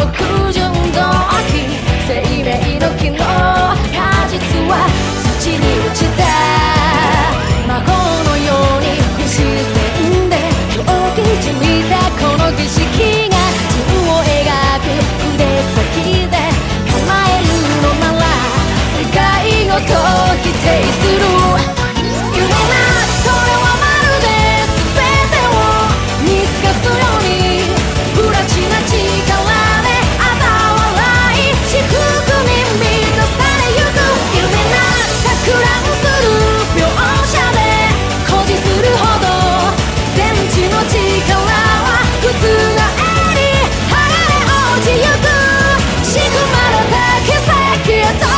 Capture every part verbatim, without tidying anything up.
不純動機生命の木の果実は土に落ちた魔法のように不自然で狂気じみたこの儀式が自分を描く筆先で叶えるのなら世界ごと否定する夢なそれはまるで全てを見透かすように不埒な力で嘲笑い至福に満たされゆく夢な錯乱する描写で誇示するほど全知の力は覆り剥がれ落ちゆく仕組まれた奇跡へと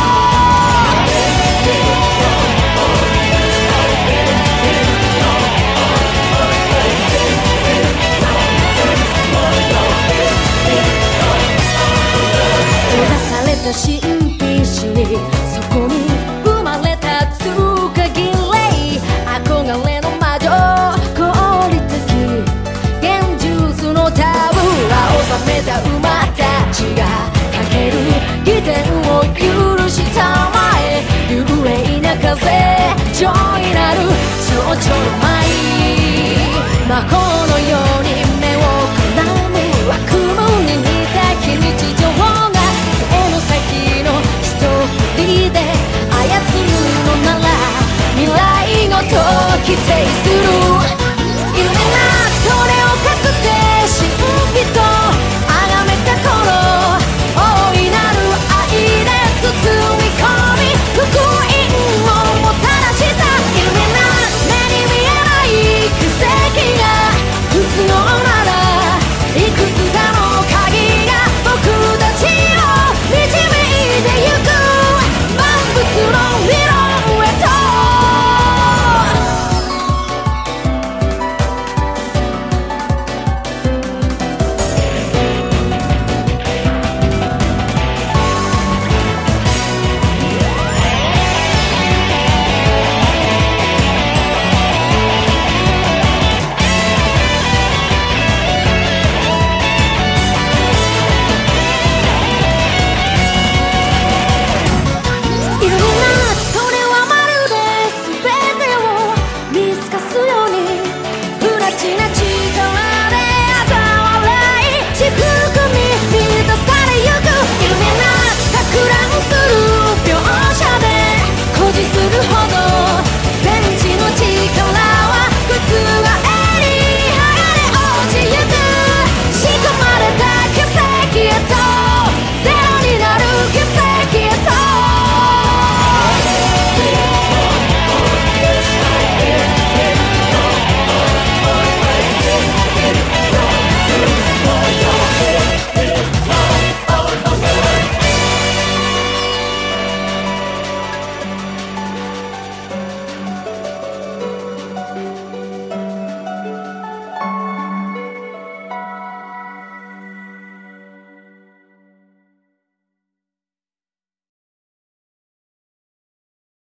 閉ざされた神秘師そこに生まれた通過儀礼憧れの魔女合理的現実のタブーを収めた馬たちがかける儀典を許したまえ幽霊な風上になる蝶々舞魔法